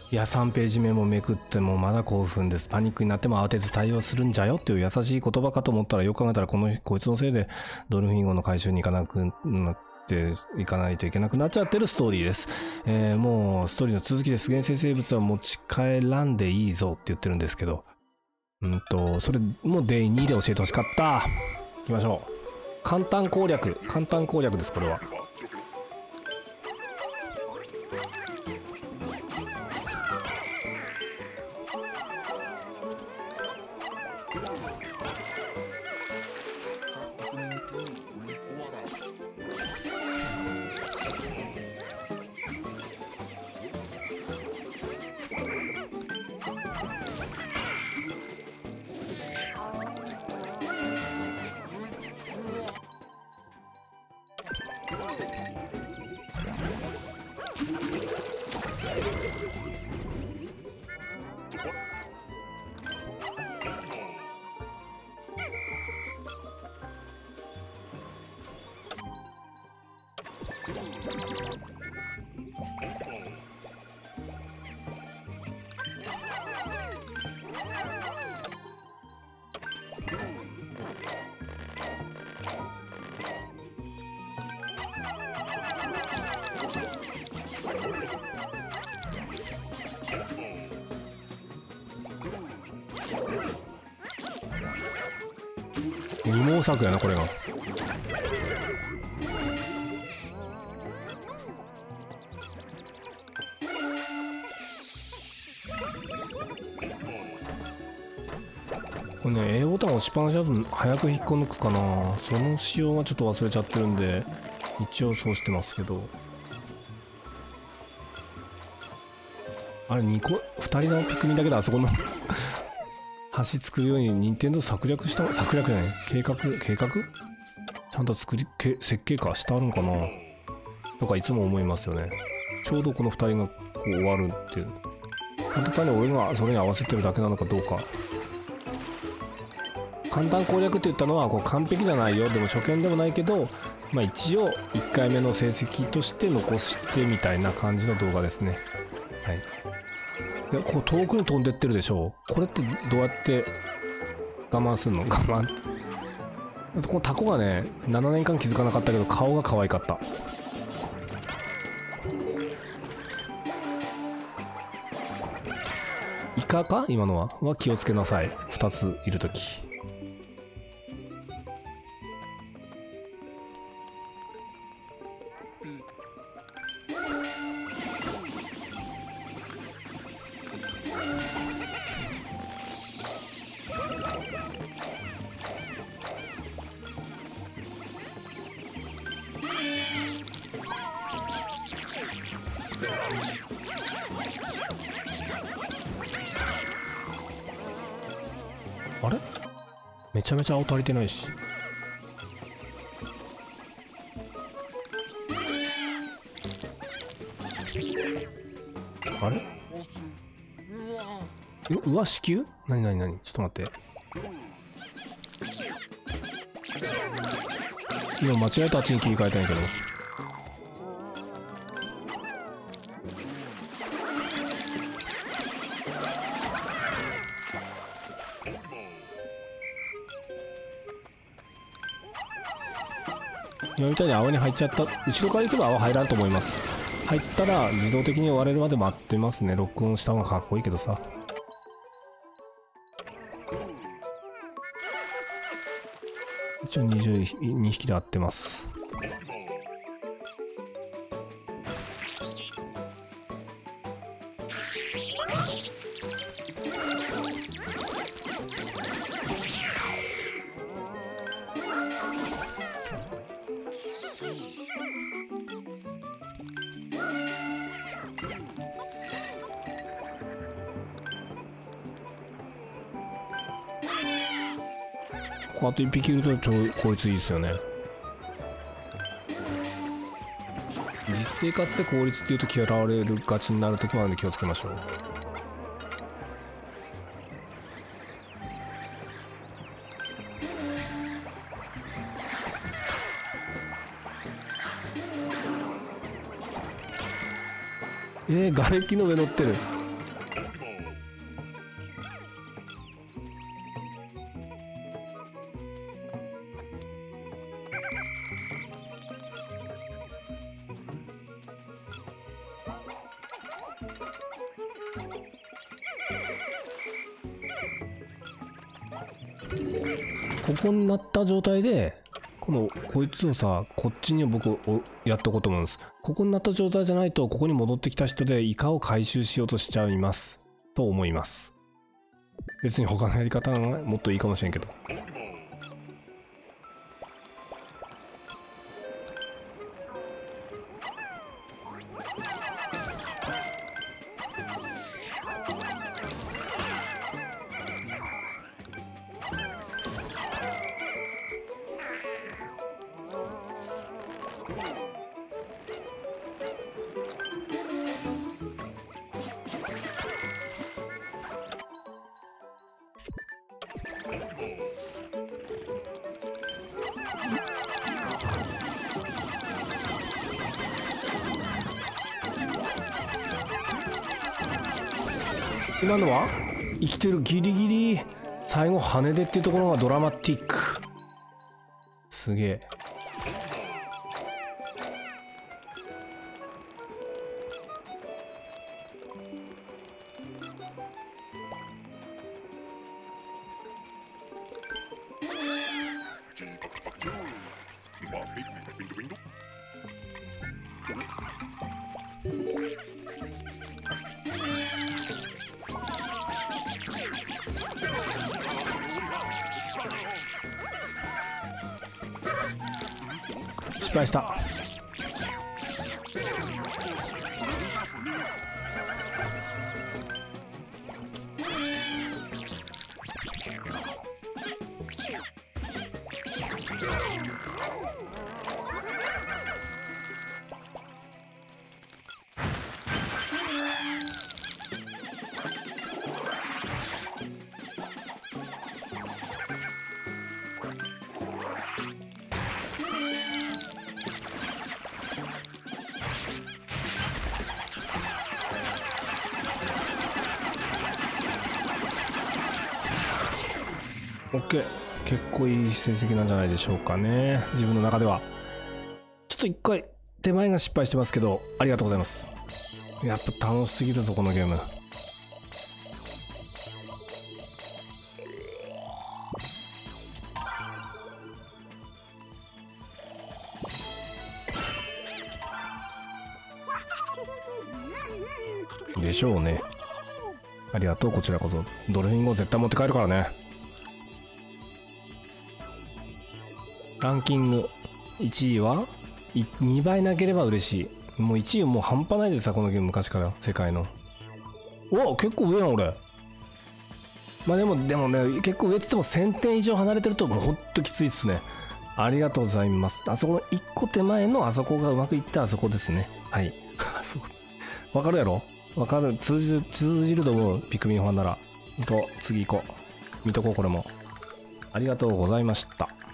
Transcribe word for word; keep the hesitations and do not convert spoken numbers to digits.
いやさんページ目もめくってもまだ興奮です。パニックになっても慌てず対応するんじゃよっていう優しい言葉かと思ったら、よく考えたらこのこいつのせいでドルフィン号の回収に行かなくなっていかないといけなくなっちゃってるストーリーです。えー、もうストーリーの続きです。原生生物は持ち帰らんでいいぞって言ってるんですけど、うんとそれもデイにで教えてほしかった。行きましょう。簡単攻略、簡単攻略です。これは二毛作やなこれが。これね A ボタン押しっぱなしだと早く引っこ抜くかな。その仕様はちょっと忘れちゃってるんで一応そうしてますけど、あれにこふたりのピクミンだけであそこの橋作るように任天堂策略した策略じゃない計画計画ちゃんと作りけ設計化してあるんかなとかいつも思いますよね。ちょうどこのふたりがこう終わるっていう、本当に俺がそれに合わせてるだけなのかどうか。簡単攻略って言ったのはこう完璧じゃないよ、でも初見でもないけど、まあ、一応いっかいめの成績として残してみたいな感じの動画ですね。はい。でこう遠くに飛んでってるでしょう。これってどうやって我慢するの？我慢。このタコがねななねんかん気づかなかったけど顔が可愛かった。イカか今のはは気をつけなさい。ふたついるとき。あれめちゃめちゃ青足りてないし。あれうわ子宮なになになにちょっと待って、今間違えてあっちに切り替えたんやけど。今みたいに泡に入っちゃった、後ろから行けば泡入らんと思います。入ったら自動的に終われるまで待ってますね。録音した方がかっこいいけどさ。一応にじゅうにひきで合ってます。ここあといっぴきいるとちょこいついいですよね。実生活で効率っていうと嫌われるがちになるときもあるんで気をつけましょう。えー、瓦礫の上乗ってる。 ここになった状態で、この、こいつをさ、こっちに僕をやっとこうと思うんです。ここになった状態じゃないと、ここに戻ってきた人でイカを回収しようとしちゃいます。と思います。別に他のやり方がもっといいかもしれんけど。今のは生きてるギリギリ最後羽でっていうところがドラマティック。すげえ。失敗した。オッケー、結構いい成績なんじゃないでしょうかね、自分の中では。ちょっと一回手前が失敗してますけど、ありがとうございます。やっぱ楽しすぎるぞこのゲーム。でしょうね。ありがとう、こちらこそ。ドルフィン号絶対持って帰るからね。ランキングいちいはにばいなければ嬉しい。もういちいもう半端ないでさ、このゲーム昔から世界の。お、結構上やん俺。まあでもでもね、結構上っつってもせんてん以上離れてるともうほんときついっすね。ありがとうございます。あそこのいっこ手前のあそこがうまくいったあそこですね。はい。あそこわかるやろ、わかる、通じる通じると思う。ピクミンファンなら。と次行こう、見とこうこれも。ありがとうございました。